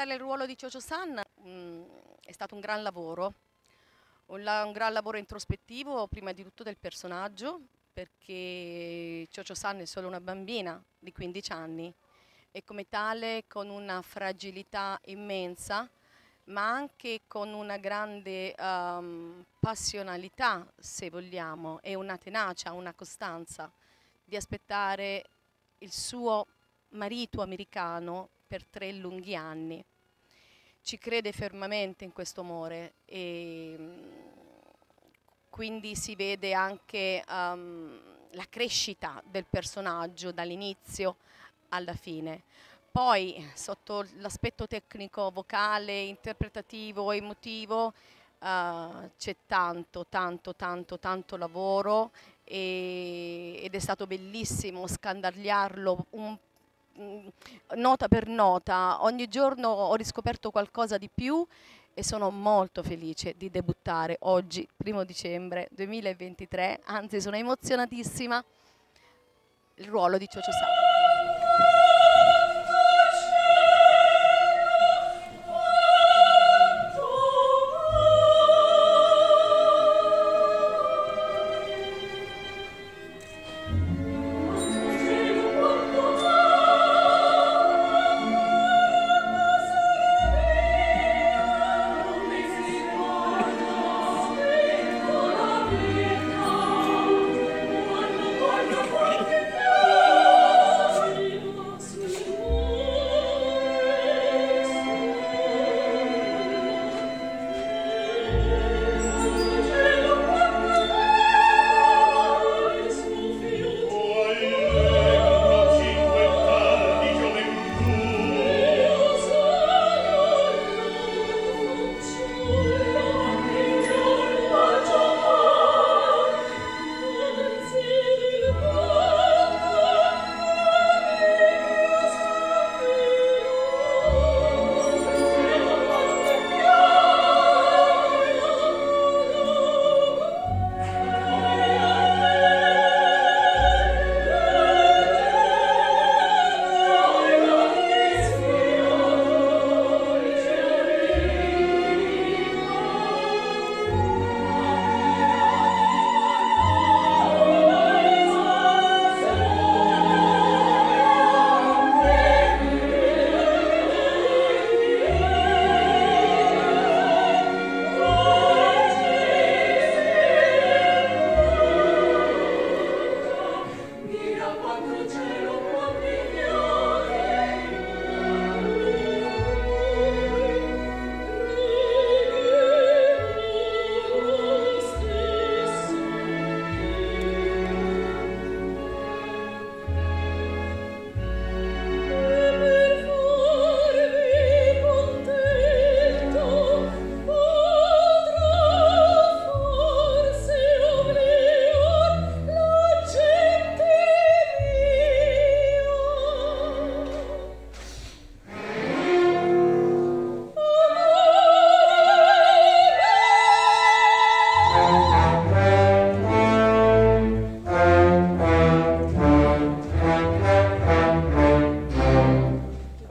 interpretare il ruolo di Cho-Cho-san è stato un gran lavoro, un gran lavoro introspettivo prima di tutto del personaggio, perché Cho-Cho-san è solo una bambina di 15 anni e come tale con una fragilità immensa, ma anche con una grande passionalità, se vogliamo, e una tenacia, una costanza di aspettare il suo marito americano per 3 lunghi anni. Ci crede fermamente in questo amore e quindi si vede anche la crescita del personaggio dall'inizio alla fine. Poi sotto l'aspetto tecnico, vocale, interpretativo, emotivo c'è tanto lavoro ed è stato bellissimo scandagliarlo nota per nota. Ogni giorno ho riscoperto qualcosa di più e sono molto felice di debuttare oggi, 1° dicembre 2023, anzi sono emozionatissima, il ruolo di Cho-Cho-san.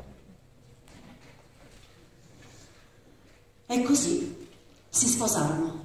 E così si sposarono.